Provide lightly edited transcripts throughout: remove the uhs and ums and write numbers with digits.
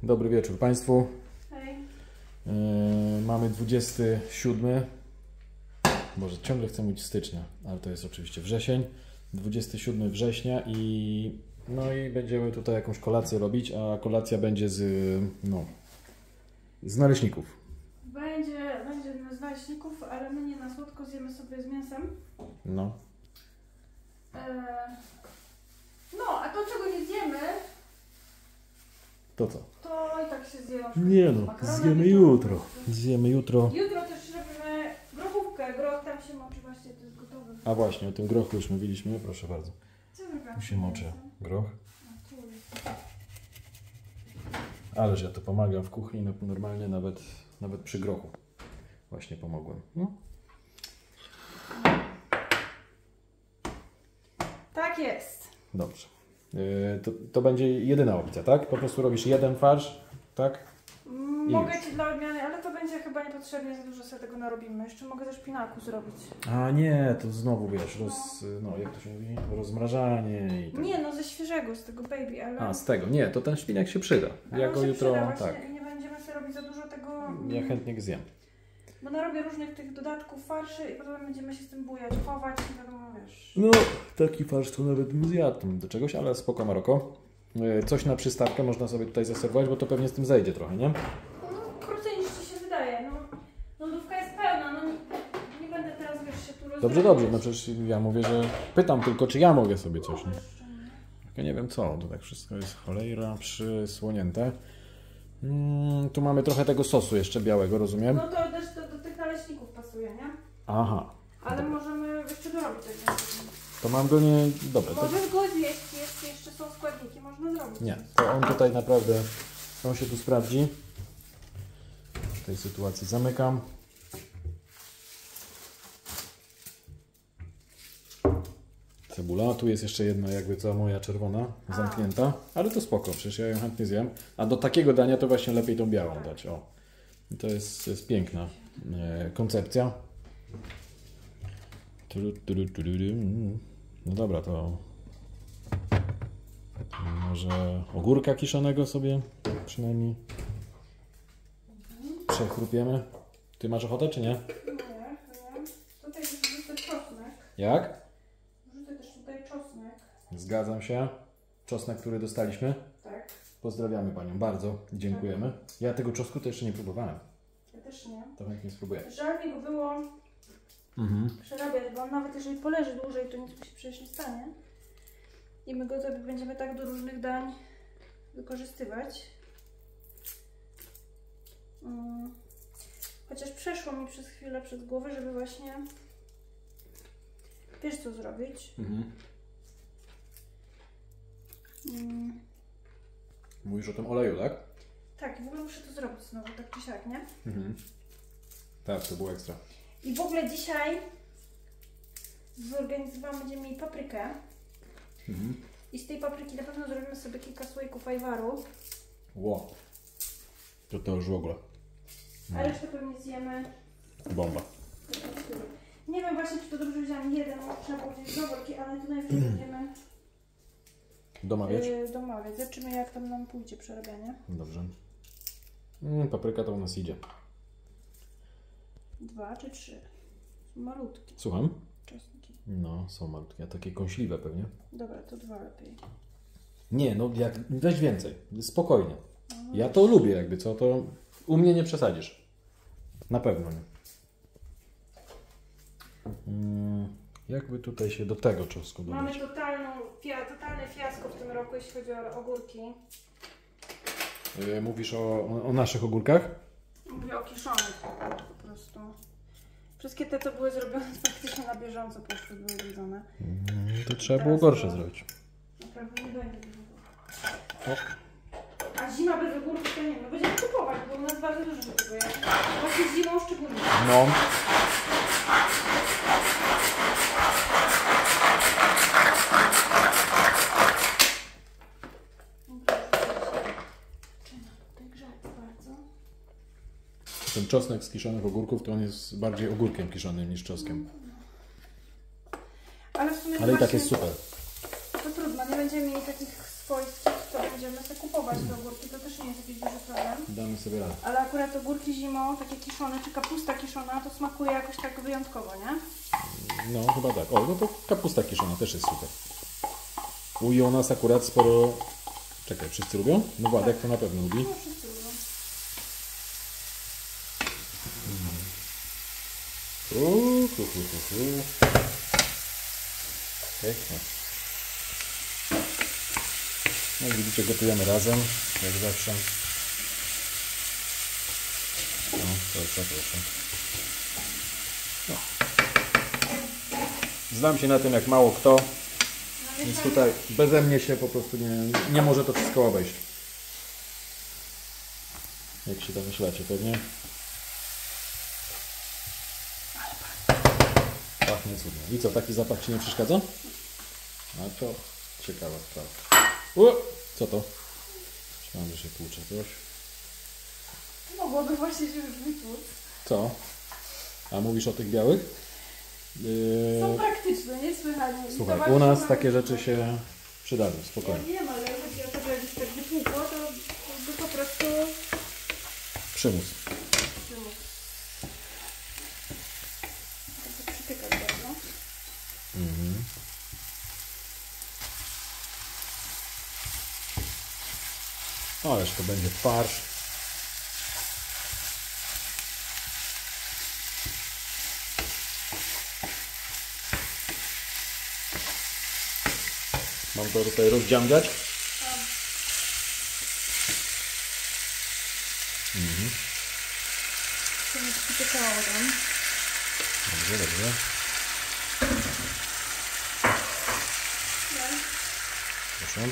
Dobry wieczór Państwu. Hej. Mamy 27, może ciągle chcę mówić stycznia, ale to jest oczywiście wrzesień. 27 września i będziemy tutaj jakąś kolację robić, a kolacja będzie z naleśników. Będzie z naleśników, ale my nie na słodko zjemy sobie z mięsem. No. A to czego nie zjemy, To co? to i tak się zje. Nie no, zjemy jutro. Zjemy jutro. Jutro też robimy grochówkę. Groch tam się moczy, właśnie to jest gotowe. A właśnie, o tym grochu już mówiliśmy, proszę bardzo. Co wybrać? Tu się moczy groch. A, tu jest. Ależ ja to pomagam w kuchni, normalnie nawet przy grochu. Właśnie pomogłem. No. Tak jest. Dobrze. To będzie jedyna opcja, tak? Po prostu robisz jeden farsz, tak? Mogę Ci dla odmiany, ale to będzie chyba niepotrzebnie, za dużo sobie tego narobimy. Jeszcze mogę też szpinaku zrobić. A nie, to znowu wiesz, jak to się mówi? Rozmrażanie i tak. Nie, ze świeżego, z tego baby, ale... A, z tego. Nie, to ten szpinak się przyda. Ja go jutro, przyda, tak. Nie będziemy sobie robić za dużo tego... Ja chętnie go zjem. Bo narobię różnych tych dodatków, farszy i potem będziemy się z tym bujać, chować, nie wiadomo, wiesz. No, taki farsz to nawet bym zjadł do czegoś, ale spoko Maroko. Coś na przystawkę można sobie tutaj zaserwować, bo to pewnie z tym zejdzie trochę, nie? Krócej niż Ci się wydaje, lodówka jest pełna, nie będę teraz, wiesz, się tu Dobrze, no przecież ja mówię, że pytam tylko, czy ja mogę sobie coś, nie? Ja nie wiem co, to tak wszystko jest cholera przysłonięte. Tu mamy trochę tego sosu jeszcze białego, rozumiem? No to też do tych naleśników pasuje, nie? Aha. Ale dobra. możemy jeszcze dorobić tego. To mam go nie... Dobra. Możesz go zjeść, jeszcze są składniki, można zrobić. Nie, to on tutaj naprawdę, on się tu sprawdzi. W tej sytuacji zamykam. Cebula, tu jest jeszcze jedna jakby cała moja czerwona, zamknięta, ale to spoko, przecież ja ją chętnie zjem. A do takiego dania to właśnie lepiej tą białą dać, o. I to jest piękna koncepcja. No dobra, to może ogórka kiszonego sobie przynajmniej przechrupiemy. Ty masz ochotę, czy nie? Nie. Tutaj wrzucę czosnek. Jak? Wrzucę też tutaj czosnek. Zgadzam się. Czosnek, który dostaliśmy. Tak. Pozdrawiamy Panią bardzo. Dziękujemy. Ja tego czosnku to jeszcze nie próbowałem. Ja też nie. To chętnie spróbuję. Żal mi go było przerabiać, bo on nawet jeżeli poleży dłużej, to nic mu się przecież nie stanie. I my go sobie będziemy tak do różnych dań wykorzystywać. Chociaż przeszło mi przez chwilę przez głowę, żeby właśnie, wiesz co zrobić. Mówisz o tym oleju, tak? Tak, i w ogóle muszę to zrobić znowu, tak czy siak, nie? Tak, to było ekstra. I w ogóle dzisiaj będziemy mieli paprykę. I z tej papryki na pewno zrobimy sobie kilka słoików ajwaru. Ło. To już w ogóle. A resztę pewnie zjemy. Bomba. Nie wiem właśnie, czy to dobrze wziąłem jeden, trzeba było wziąć dwa worki, ale tu najwyżej będziemy Domawiać? domawiać. Zobaczymy, jak tam nam pójdzie przerabianie. Dobrze. Papryka to u nas idzie. 2 czy 3? Malutkie. Słucham? Czosnki. No, są malutkie, a takie kąśliwe pewnie. Dobra, to 2 lepiej. Nie, weź więcej. Spokojnie. Ja to lubię jakby, co? To u mnie nie przesadzisz. Na pewno nie. Jakby tutaj się do tego czosnku dodać? Mamy totalny fiasko w tym roku, jeśli chodzi o ogórki. Mówisz o naszych ogórkach? Mówię o kiszonych po prostu. Wszystkie te, co były zrobione praktycznie na bieżąco, po prostu były jedzone. To trzeba było gorsze zrobić. Naprawdę nie będzie A zima bez ogórków to nie wiem, będziemy kupować, bo u nas bardzo dużo tego jest. Właśnie zimą szczególnie. No. Ten czosnek z kiszonych ogórków to on jest bardziej ogórkiem kiszonym niż czosnkiem. Ale w sumie Ale i tak jest super. To trudno, nie będziemy mieli takich swojskich, to będziemy sobie kupować. kupować te ogórki, to też nie jest jakiś duży problem. Damy sobie radę. Ale akurat ogórki zimą, takie kiszone, czy kapusta kiszona, to smakuje jakoś tak wyjątkowo, nie? No chyba tak. O, no to kapusta kiszona też jest super. U nas akurat sporo... Czekaj, wszyscy lubią? No Władek to na pewno lubi. No wszyscy lubią. Okay, no. No jak widzicie, gotujemy razem, jak zawsze. No, proszę. No. Znam się na tym jak mało kto, więc tutaj beze mnie się po prostu nie może to wszystko obejść. Jak się domyślacie pewnie. Pachnie cudnie. I co, taki zapach Ci nie przeszkadza? No to ciekawa sprawa. Co to? Myślałem, że się tłucze coś. Mogłoby właśnie się już wytłuc. Co? A mówisz o tych białych? Są praktyczne, niesłychanie. Słuchaj, u nas takie rzeczy się przydadzą, Ja spokojnie. wiem, ale chodzi o to, że jakbyś tak wytłukło, to po prostu... Przymus. To przytykać bardzo. Mhm. Ależ to będzie farsz. Mam to tutaj rozdziągać. To mi przytykało tam. Dobrze. Proszę.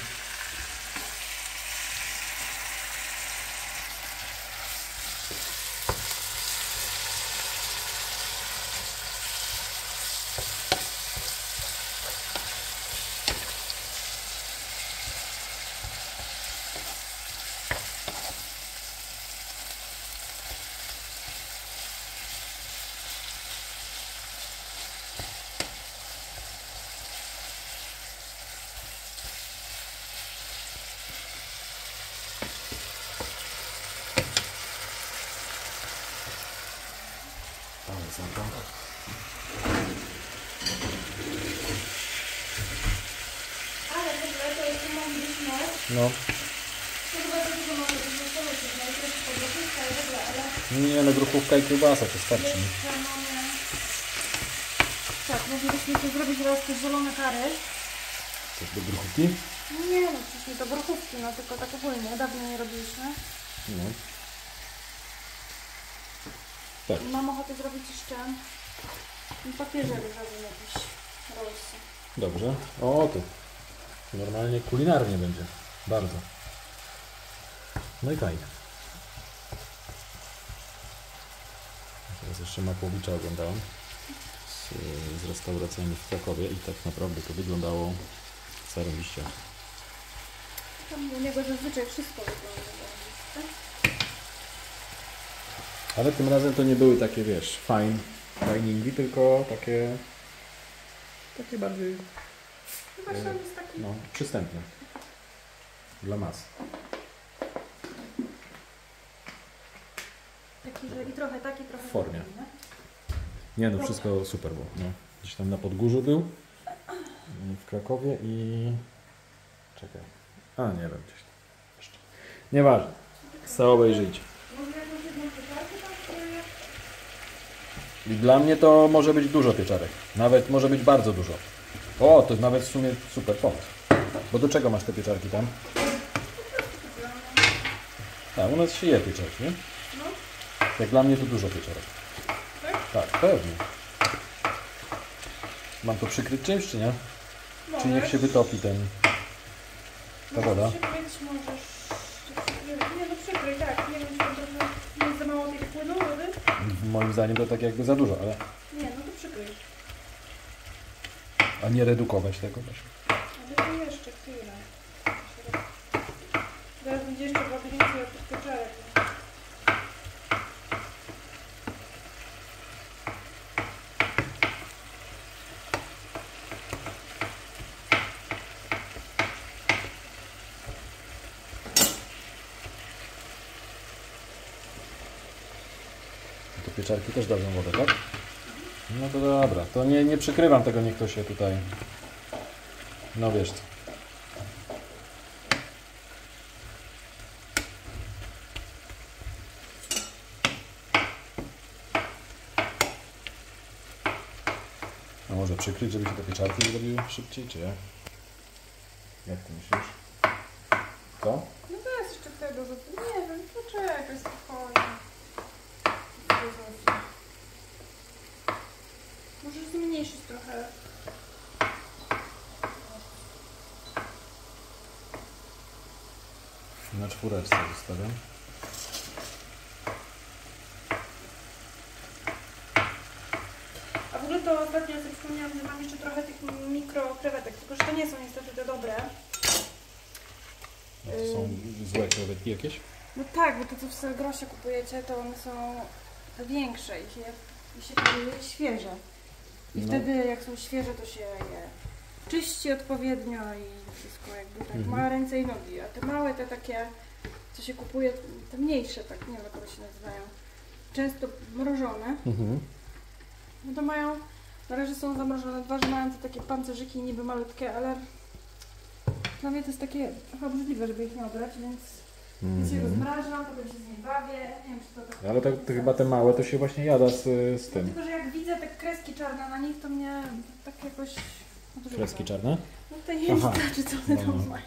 Ale w ogóle to jeszcze moglibyśmy... No. To chyba to dużo może być wesołości, no i też podróżówka i w ogóle, ale... Nie, no gruchówka i kiełbasa to starczy. Jeszcze mamy... Tak, moglibyśmy sobie zrobić teraz te zielone kary. Coś do gruchówki? Nie no, przecież nie to grochówki, no tylko tak ogólnie, dawno nie robiliśmy. No. Tak. I mam ochotę zrobić jeszcze papieżery razem jakieś rollsy. Dobrze. O, tu. Normalnie kulinarnie będzie. Bardzo. No i fajnie. Teraz jeszcze Makłowicza oglądałem z restauracjami w Krakowie i tak naprawdę to wyglądało zarobiście. Tam u niego zazwyczaj wszystko wygląda, tak? Ale tym razem to nie były takie, wiesz, finingi, tylko takie bardziej Chyba że on jest taki... no, przystępne. Dla mas. Taki, że i trochę taki, trochę W formie. taki, nie? Nie no, wszystko super było. No. Gdzieś tam na Podgórzu był, w Krakowie i... Czekaj. A, nie wiem, gdzieś tam jeszcze. Nieważne. Chcę obejrzyjcie. Może jakąś jedną pieczarkę tam, I dla mnie to może być dużo pieczarek. Nawet może być bardzo dużo. O, to nawet w sumie super pomysł. Bo do czego masz te pieczarki tam? A, u nas się je pieczarki, nie? No. Jak dla mnie to dużo pieczarek. Tak, pewnie. Mam to przykryć czymś, czy nie? Czy niech się wytopi ta woda? Przykryć możesz... Nie, no przykryj, tak. Nie wiem, czy to trochę nie jest za mało tej płynu wody? Moim zdaniem to tak jakby za dużo, ale... Nie, no to przykryj. A nie redukować tego też. Ale to jeszcze chwilę. Zaraz będzie jeszcze chyba więcej od tych pieczarek. Do pieczarki też dadzą wodę, tak? No to dobra, to nie przykrywam tego, niech to się tutaj... No wiesz co. A może przykryć, żeby się te pieczarki zrobiły szybciej, czy jak? Jak ty myślisz? Co? No to jest jeszcze tego, nie wiem, poczekaj spokojnie. Możesz zmniejszyć trochę. Na czwóreczce zostawiam. A w ogóle to ostatnio sobie wspomniałam, że mam jeszcze trochę tych mikrokrewetek, tylko że to nie są niestety te dobre. No to są złe krewetki jakieś? No tak, bo to co w Selgrosie kupujecie, to one są te większe i się kupuje świeże. I wtedy jak są świeże, to się je czyści odpowiednio i wszystko jakby tak ma ręce i nogi. A te małe, te takie, co się kupuje, te mniejsze, tak nie wiem jak one się nazywają, często mrożone. No to mają, na razie są zamrożone, dwa, że mają te takie pancerzyki niby malutkie, ale dla mnie to jest takie trochę obrzydliwe, żeby ich nie obrać, więc je rozmrażam, potem się z nimi bawię, nie wiem czy to tak... Ale to chyba te małe to się właśnie jada z tym. Tylko, że jak widzę te kreski czarne na nich, to mnie tak jakoś... odrzuca. Kreski czarne? No to nie wystarczy, co one tam mają.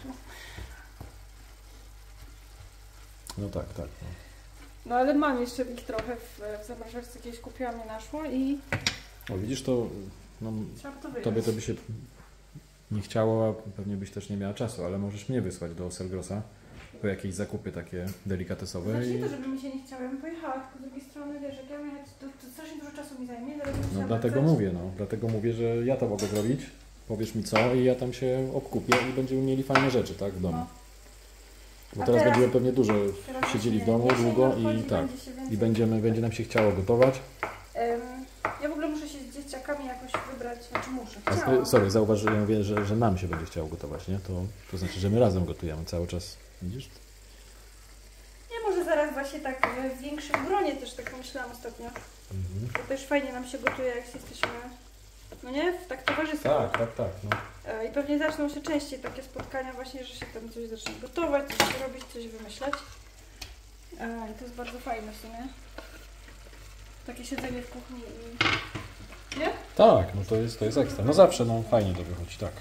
No tak, tak. No ale mam jeszcze ich trochę w zamrażarce, jakieś kupiłam, nie naszło i... O widzisz, to no, trzeba to wyjąć. tobie to by się nie chciało, a pewnie byś też nie miała czasu, ale możesz mnie wysłać do Selgrosa po jakieś zakupy takie delikatesowe. Znaczy nie to, żeby mi się nie chciało, ja bym pojechała, tylko z drugiej strony, wiesz, jak ja miałem, to strasznie dużo czasu mi zajmie. No dlatego mówię, że ja to mogę zrobić, powiesz mi co i ja tam się obkupię i będziemy mieli fajne rzeczy, tak, w domu. No. Bo teraz będziemy pewnie dużo teraz siedzieli w właśnie domu długo jesień i tak. będzie się Będzie nam się chciało gotować. Ja w ogóle muszę się z dzieciakami jakoś wybrać, znaczy muszę, A, chciałam. sorry, zauważ, że ja mówię, że nam się będzie chciało gotować, nie? To znaczy, że my razem gotujemy cały czas. Widzisz? Nie, może zaraz właśnie tak w większym gronie też tak myślałam ostatnio. To też fajnie nam się gotuje, jak jesteśmy, no nie? Tak towarzysko. Tak. No. I pewnie zaczną się częściej takie spotkania właśnie, że się tam coś zacznie gotować, coś robić, coś wymyślać. I to jest bardzo fajne w sumie. Takie siedzenie w kuchni i... Nie? Tak, no to jest ekstra. No zawsze no, fajnie to wychodzi, tak.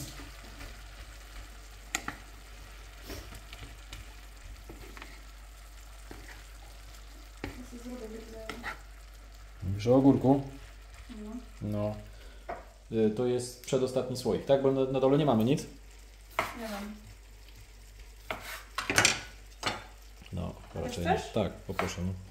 Mówisz o ogórku? No. To jest przedostatni słoik, tak? Bo na dole nie mamy nic? Nie wiem. No, raczej chcesz? nie. Tak, poproszę. No.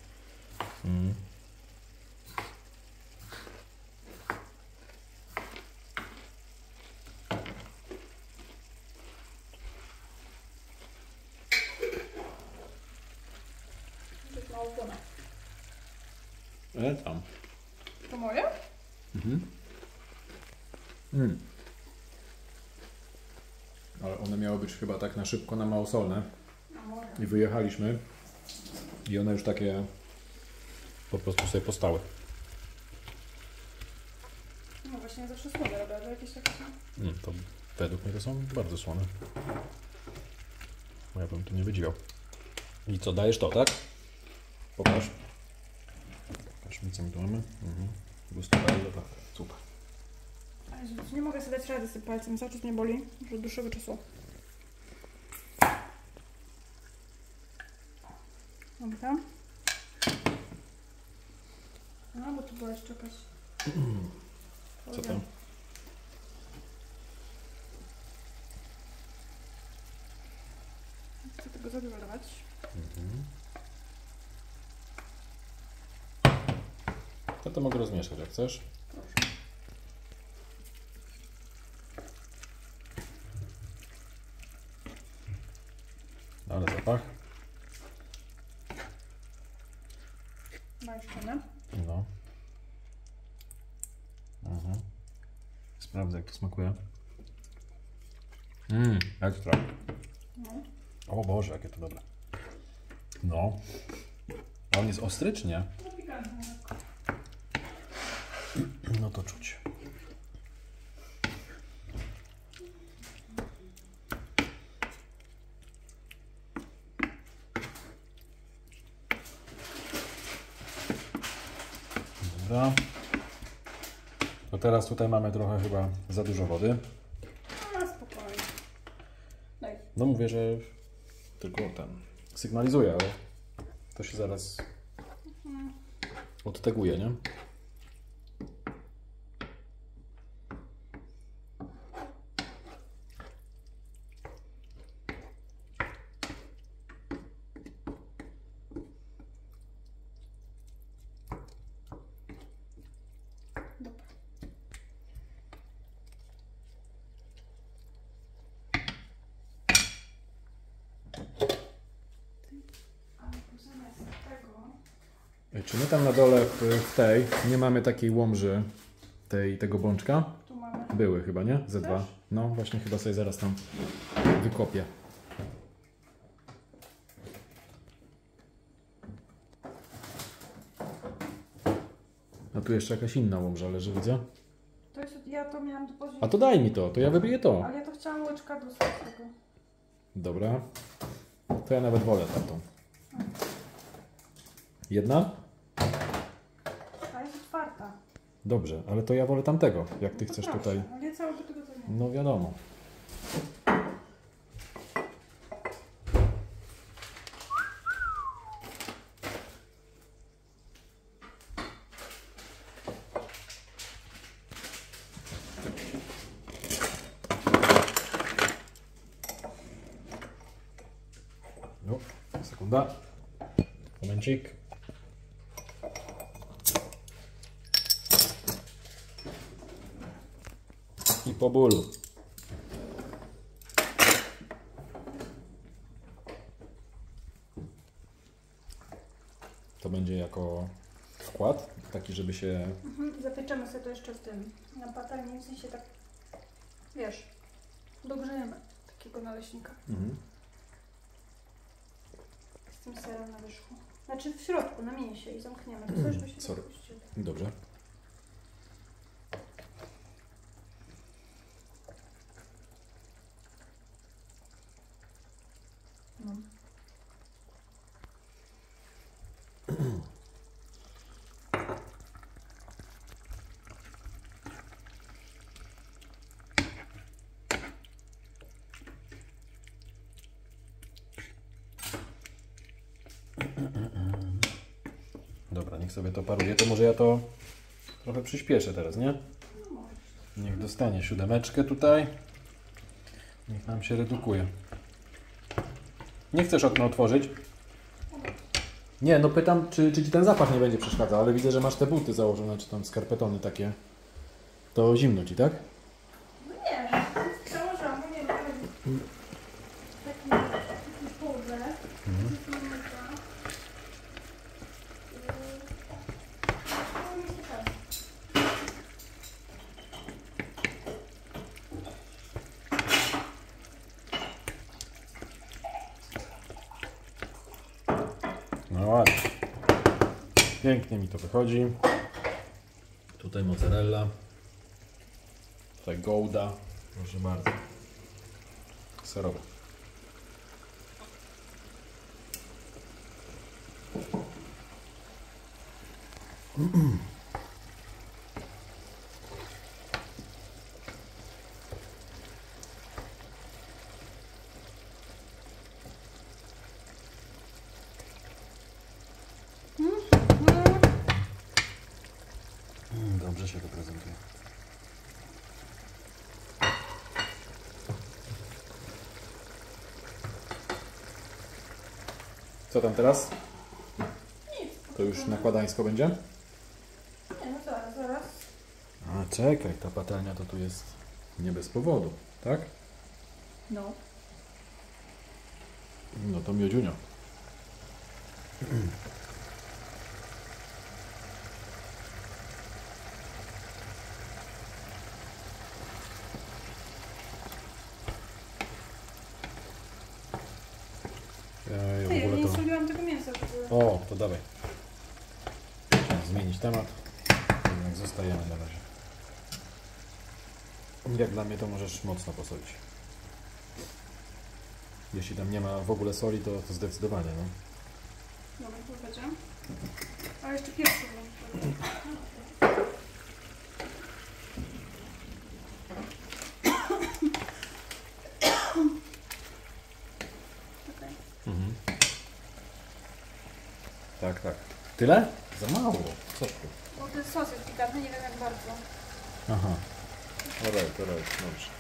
To jest mało płona. Tam. To moje? Ale one miały być chyba tak na szybko, na małosolne. No może. I wyjechaliśmy. I one już takie po prostu sobie postały. No właśnie, ja zawsze słone robię, ale jakieś takie są. To według mnie to są bardzo słone. Bo ja bym tu nie wydziwiał. I co, dajesz to, tak? Pokaż. Pokaż mi, co my tu mamy. Gusto bardzo, tak. Super. Jezu, nie mogę sobie dać rady z tym palcem, cały czas mnie boli, już od dłuższego czasu. Dobra. A, bo tu była jeszcze jakaś... Co tam? Chcę tego za dużo dawać. Ja to mogę rozmieszać, jak chcesz. Proszę. Ale zapach. Majszczynę. No. Sprawdzę, jak to smakuje. Ekstra. No. O Boże, jakie to dobre. No. A on jest ostry, czy nie? No pikantny lekko. No to czuć. Dobra. To teraz tutaj mamy trochę chyba za dużo wody. No spokojnie. Daj. No mówię, że tylko ten sygnalizuje, ale to się zaraz odteguje, nie? Dobra. Ale zamiast tego... Ej, czy my tam na dole w tej nie mamy takiej łomży tego bączka? Tu mamy. Były chyba, nie? Ze dwa. Też? No właśnie chyba sobie zaraz tam wykopię. A tu jeszcze jakaś inna łomża leży, widzę. To jest, ja to miałam do pozycji. A to daj mi to ja wybiję to. Ale ja to chciałam łyczka dostać tego. Dobra. To ja nawet wolę tamtą. Jedna? Ta jest otwarta. Dobrze, ale to ja wolę tamtego, jak ty No to chcesz proszę, tutaj. Ale ja całego tego to nie. No wiadomo. No, sekunda. Momencik. I po bólu. To będzie jako wkład, taki, żeby się... Zapieczemy sobie to jeszcze w tym, na patelni, w sensie tak, wiesz, dogrzejemy takiego naleśnika z tym serem na wierzchu. Znaczy w środku, na mięsie i zamkniemy. To coś by się Sorry. dopuściło. Dobrze. No. Dobra, niech sobie to paruje. To może ja to trochę przyspieszę teraz, nie? No może. Niech dostanie 7 tutaj. Niech nam się redukuje. Nie chcesz okno otworzyć? Nie, no pytam, czy ci ten zapach nie będzie przeszkadzał, ale widzę, że masz te buty założone, czy tam skarpetony takie. To zimno ci, tak? No nie, założyłam, no nie wiem, ale taki połowę. No ładnie. Pięknie mi to wychodzi. Tutaj mozzarella. Tutaj gouda. Proszę bardzo. Serowa. Dobrze się to prezentuje. Co tam teraz? Nic. To już nakładańsko będzie? Nie, no zaraz, zaraz. A czekaj, ta patelnia to tu jest nie bez powodu, tak? No. No to miodziunio. Ja Ty, w ja ogóle nie to... soliłam tego mięsa, żeby... O, to dawaj. Trzeba zmienić temat. Jednak zostajemy na razie. Jak dla mnie to możesz mocno posolić. Jeśli tam nie ma w ogóle soli, to zdecydowanie, no. Dobra, to będzie. A jeszcze pierwszy. Okay. Mhm. Tak, tak. Tyle? Za mało. Co ty? Bo ten sos jest pikantny, nie wiem jak bardzo. Aha. Alright, dobrze.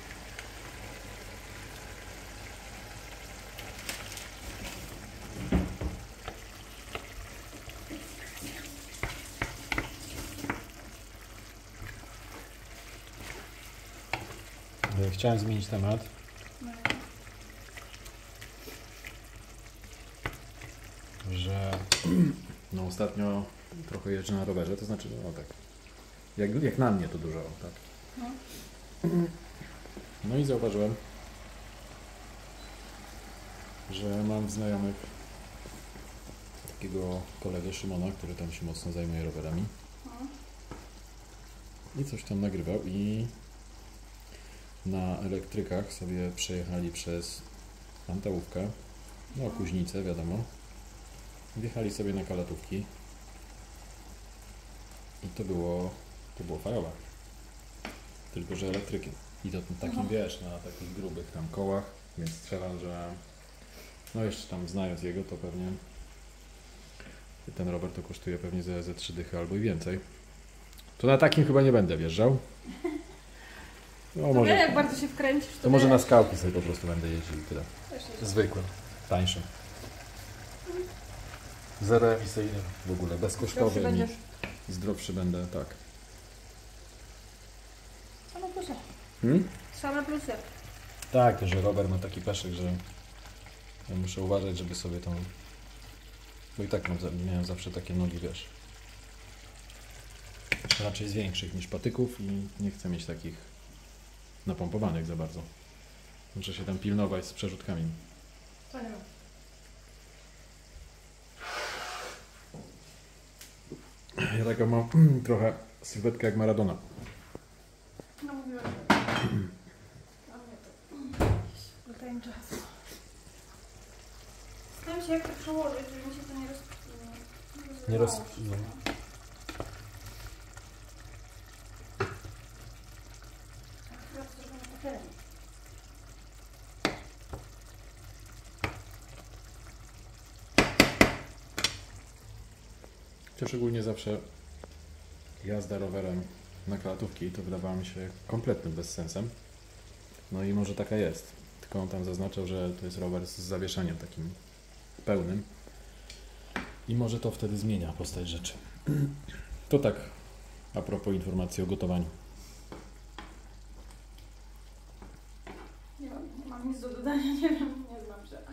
Chciałem zmienić temat. Że no ostatnio trochę jeżdżę na rowerze, to znaczy no tak. Jak na mnie to dużo, tak. No. No i zauważyłem, że mam znajomych takiego kolegę Szymona, który tam się mocno zajmuje rowerami. No. I coś tam nagrywał i na elektrykach sobie przejechali przez Antałówkę, no Kuźnicę, wiadomo. Wjechali sobie na Kalatówki i to było fajowe. Tylko że elektrykiem. I to takim, wiesz, na takich grubych tam kołach, więc strzelam, że no jeszcze tam znając jego, to pewnie ten rower to kosztuje pewnie ze 3 dychy albo i więcej. To na takim chyba nie będę wjeżdżał. No, To może, wie, jak bardzo się wkręcisz, to może na skałki sobie po prostu będę jeździł i tyle. Zwykły. Zwykłym, tańszym. Zeroemisyjnym w ogóle, bezkosztowym i zdrowszy będę, tak. Same plusy. Hmm? Same plusy. Tak, to że rower ma taki peszek, że ja muszę uważać, żeby sobie tą... Bo i tak miałem zawsze takie nogi, wiesz, raczej z większych niż patyków i nie chcę mieć takich napompowanych za bardzo. Muszę się tam pilnować z przerzutkami. To nie ma. Ja taką mam trochę sylwetkę jak Maradona. No mówiłam. A mnie to... Daj mi czas. Zastanawiam się jak to przełożyć, żeby mi się to nie rozpływało. Chyba to zrobię na patelni. Szczególnie zawsze jazda rowerem na Kalatówki to wydawała mi się kompletnym bezsensem. No i może taka jest. Tylko on tam zaznaczał, że to jest rower z zawieszeniem takim pełnym. I może to wtedy zmienia postać rzeczy. To tak a propos informacji o gotowaniu. Nie mam nic do dodania, nie wiem, nie znam się.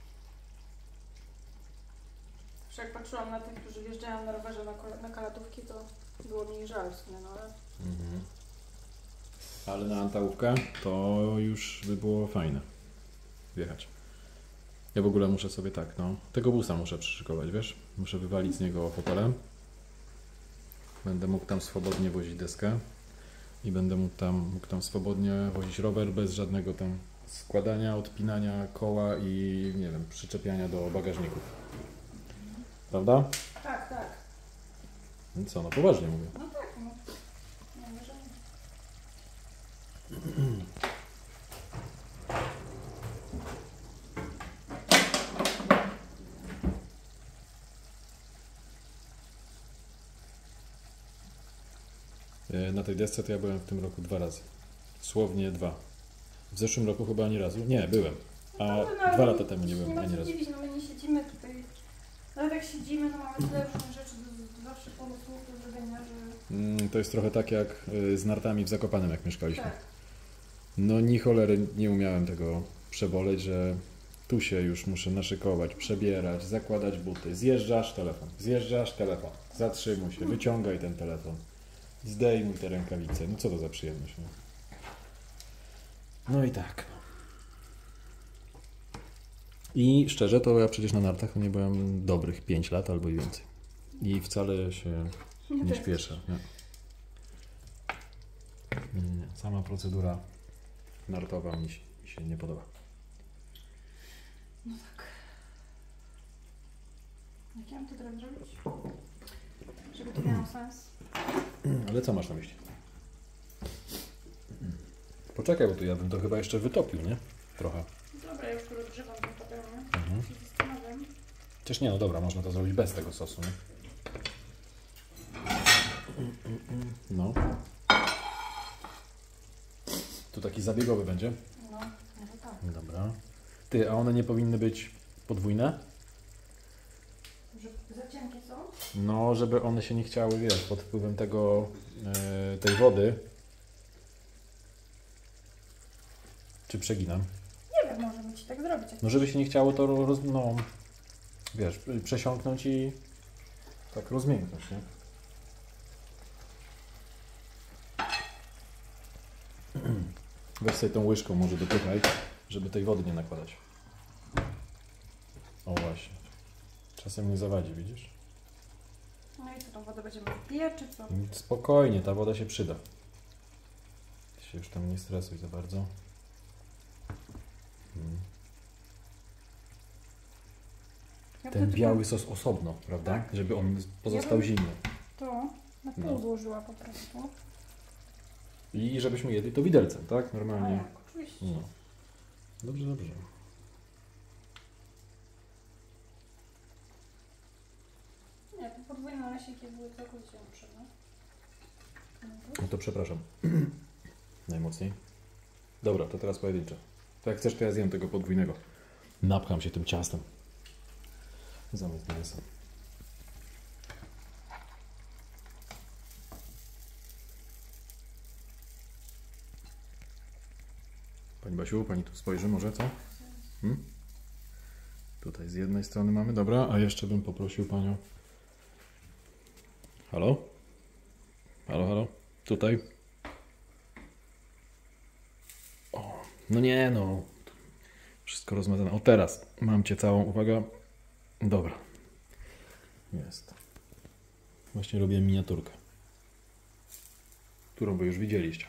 Zawsze jak patrzyłam na tych, którzy wjeżdżają na rowerze na Kalatówki, to było mi żal w sumie, no ale... Mhm. Ale na Antałówkę to już by było fajne wjechać. Ja w ogóle muszę sobie tak, no, tego busa muszę przyszykować, wiesz? Muszę wywalić z niego fotelem. Będę mógł tam swobodnie wozić deskę i będę mógł tam swobodnie wozić rower bez żadnego tam składania, odpinania koła i nie wiem, przyczepiania do bagażników. Prawda? Tak, tak. No co, no poważnie mówię. No tak, no. Nie wiem, że nie. Na tej desce to ja byłem w tym roku 2 razy. Słownie 2. W zeszłym roku chyba ani razu. Nie, byłem. A No, 2 lata temu nie byłem nie ma ani co razu. dziwić, no my nie siedzimy tutaj. Ale jak siedzimy, to mamy tyle różnych rzeczy, zawsze pomysłów do zrobienia, że... To jest trochę tak jak z nartami w Zakopanem, jak mieszkaliśmy. Tak. No ni cholery nie umiałem tego przeboleć, że tu się już muszę naszykować, przebierać, zakładać buty. Zjeżdżasz, telefon. Zatrzymuj się, wyciągaj ten telefon. Zdejmuj te rękawice. No co to za przyjemność, no? No i tak. I szczerze, to ja przecież na nartach nie byłem dobrych 5 lat albo i więcej. I wcale się nie śpieszę. Nie. Nie. Sama procedura nartowa mi się nie podoba. No tak. Jak ja mam to teraz zrobić? Żeby to miało sens. Ale co masz na myśli? Poczekaj, bo tu ja bym to chyba jeszcze wytopił, nie? Trochę. Dobra, ja już tu rozgrzewam tą patelnię. Mhm. Się zastanawiam. Chociaż nie, no dobra, można to zrobić bez tego sosu, nie? No. Tu taki zabiegowy będzie. No, może tak. Dobra. Ty, a one nie powinny być podwójne? Że za cienkie są? No, żeby one się nie chciały, wiesz, pod wpływem tego, tej wody. Czy przeginam? Nie wiem, możemy ci tak zrobić. No, żeby się nie chciało to, no, wiesz, przesiąknąć i tak rozmięknąć, nie? Weź sobie tą łyżką może dopychaj, żeby tej wody nie nakładać. O właśnie. Czasem nie zawadzi, widzisz? No i co, tą wodę będziemy wypijać, czy co? Spokojnie, ta woda się przyda. Ty się już tam nie stresuj za bardzo. Ja Ten bym biały sos osobno, prawda? Tak. Żeby on pozostał Ja bym- zimny. To na pół No. złożyła po prostu. I żebyśmy jedli to widelcem, tak? A Normalnie. jak, oczywiście. No. Dobrze, dobrze. Nie, te podwójne naleśniki były całkowicie potrzebne. No to przepraszam. Najmocniej. Dobra, to teraz pojedyncze. To jak chcesz, to ja zjem tego podwójnego. Napcham się tym ciastem. Zamiast mięsa. Pani Basiu, pani tu spojrzy może, co? Tutaj z jednej strony mamy, dobra, a jeszcze bym poprosił panią. Halo? Halo, halo? Tutaj? O, no nie no. Wszystko rozmazane. O, teraz mam cię całą, uwaga. Dobra. Jest. Właśnie robię miniaturkę. Którą by już widzieliście.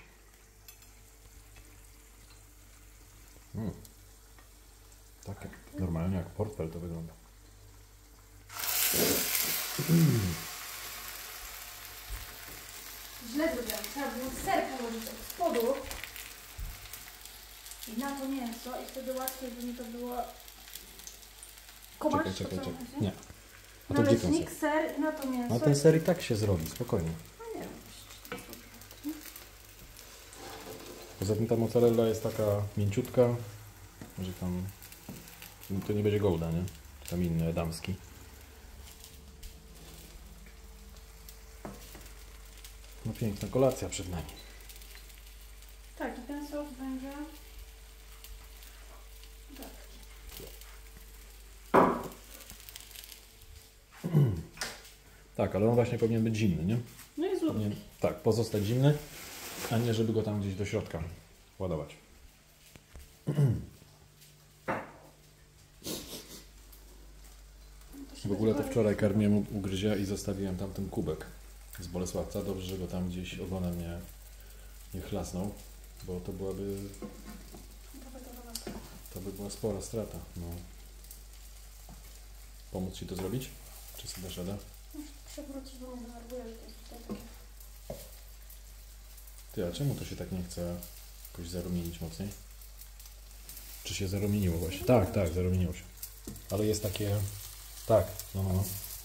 Tak jak normalnie, jak portfel to wygląda. Źle zrobiłam. Trzeba było ser położyć od spodu i na to mięso i wtedy łatwiej by mi to było... Komasz? Czekaj. To co? Nie. A to gdzie ten Naleśnik, ser? ser i na to mięso. A ten ser i tak się zrobi, spokojnie. No nie wiem. Poza tym ta mozzarella jest taka mięciutka, że tam to nie będzie Gouda, nie? Czy tam inny, damski. No piękna kolacja przed nami. Tak, i ten sos będzie... Tak, ale on właśnie powinien być zimny, nie? No i zrób. Powinien, tak, pozostać zimny, a nie żeby go tam gdzieś do środka ładować. W ogóle to wczoraj karmiłem ugryzia i zostawiłem tam ten kubek z Bolesławca. Dobrze, że go tam gdzieś ogonem nie chlasnął, bo to byłaby... To by była spora strata. No. Pomóc Ci to zrobić? Czy sobie dasz radę? Przewrócić, bo mnie denerwuje, że to jest tutaj takie... Ty, a czemu to się tak nie chce jakoś zarumienić mocniej? Czy się zarumieniło właśnie? Tak, tak, zarumieniło się. Ale jest takie... Tak, no.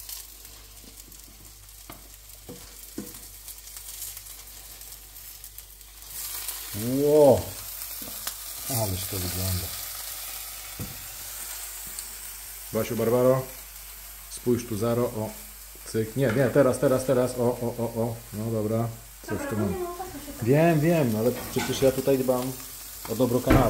Ło! Ależ to wygląda. Basiu, Barbaro, spójrz tu, Zaro, o, cyk, nie, teraz, o, no dobra, coś tu mam. Wiem, no ale przecież ja tutaj dbam o dobro kanału.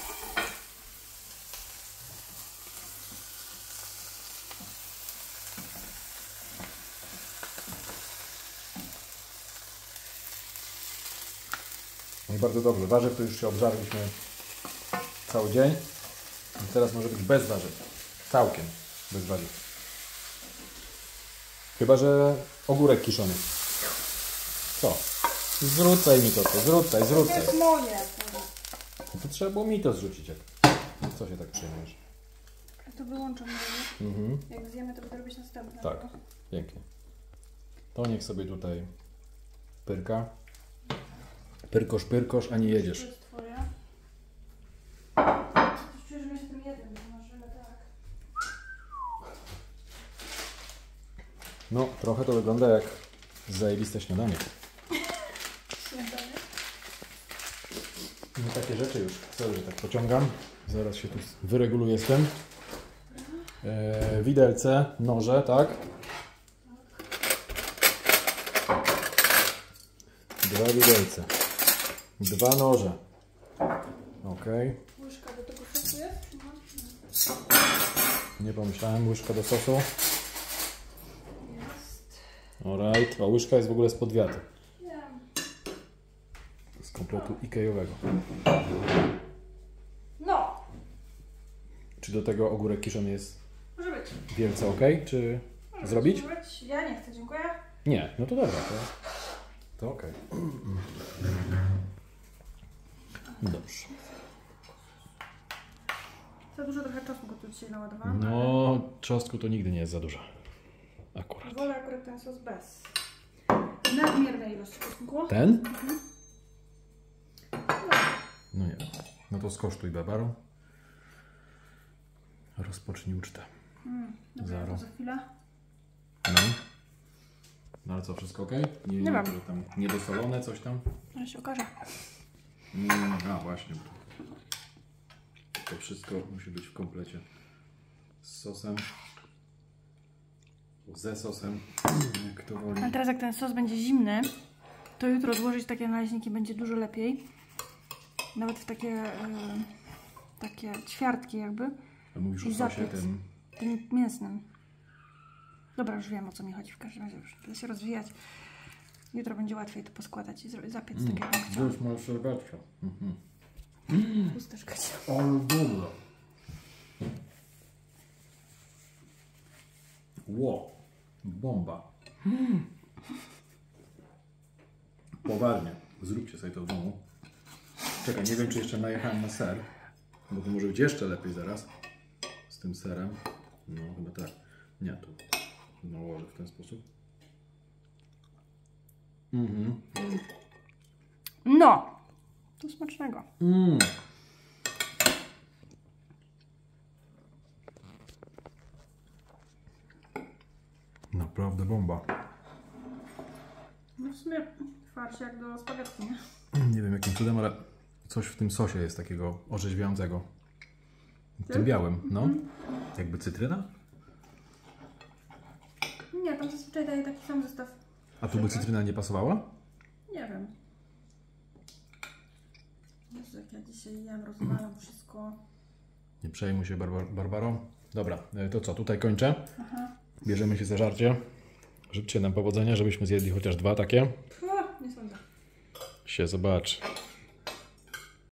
No i bardzo dobrze, warzyw to już się obżarliśmy cały dzień. I teraz może być bez warzyw. Całkiem bez warzyw. Chyba że ogórek kiszony. Co? Zrzucaj mi to, zrzucaj. To jest moje. No to trzeba było mi to zrzucić. Co się tak przejmujesz? Ja to wyłączam. Mhm. Jak zjemy, to będę robić następne. Tak, pięknie. To niech sobie tutaj pyrka. Pyrkosz, a nie To jedziesz. jest twoje. Coś czuję, że my się tym jednym wymarzymy, tak. No, trochę to wygląda jak zajebiste śniadanie. Śniadanie. No takie rzeczy już chcę, że tak pociągam. Zaraz się tu wyreguluję z tym. Widelce, noże, tak? 2 widelce. 2 noże. Ok. Łyżka do tego sosu jest? Nie pomyślałem, łyżka do sosu. Jest. Alright. A łyżka jest w ogóle spod wiaty. Wiem. Z kompletu Ikeowego. No, Czy do tego ogórek kiszony jest może być. wielce ok? Czy Może zrobić? Może być. Ja nie chcę, dziękuję. Nie. No to dobra. To ok. Dobrze. Za dużo trochę czosnku tu dzisiaj naładowałam. No, czosnku to nigdy nie jest za dużo. ale Akurat. wolę akurat ten sos bez nadmiernej ilości czosnku. Ten? No nie. No to skosztuj, Barbaro. Rozpocznij ucztę. Dobra, Zero. to za chwilę. No. No ale co, wszystko ok? Nie wiem. Tam niedosolone, coś tam? Ale się okaże. A właśnie. To wszystko musi być w komplecie. Z sosem. Ze sosem. Jak to woli. A teraz jak ten sos będzie zimny, to jutro złożyć takie naleśniki będzie dużo lepiej. Nawet w takie ćwiartki jakby. A mówisz o I sosie zapiec. Tym mięsnym. Dobra, już wiem, o co mi chodzi w każdym razie. Już będę się rozwijać. Jutro będzie łatwiej to poskładać i zapiec tak jak bym chciała. Już masz serwetkę. Chusteczkę ci. Ale dobra. Ło. Bomba. Poważnie. Zróbcie sobie to w domu. Czekaj, nie wiem, czy jeszcze najechałem na ser. Bo to może być jeszcze lepiej zaraz. Z tym serem. No, chyba tak. Nie, tu. Nałożę w ten sposób. No! To smacznego. Naprawdę bomba. No w sumie farsz jak do spaghetti, nie? Nie wiem jakim cudem, ale coś w tym sosie jest takiego orzeźwiającego. Tym białym, no. Jakby cytryna? Nie, tam zazwyczaj daje taki sam zestaw. A tu by cytryna nie pasowała? Nie wiem. Jezu, jak ja dzisiaj jem, rozwalam wszystko. Nie przejmuj się, Barbaro. Dobra, to co, tutaj kończę. Bierzemy się za żarcie. Życzcie nam powodzenia, żebyśmy zjedli chociaż 2 takie. Nie sądzę. Się zobaczy.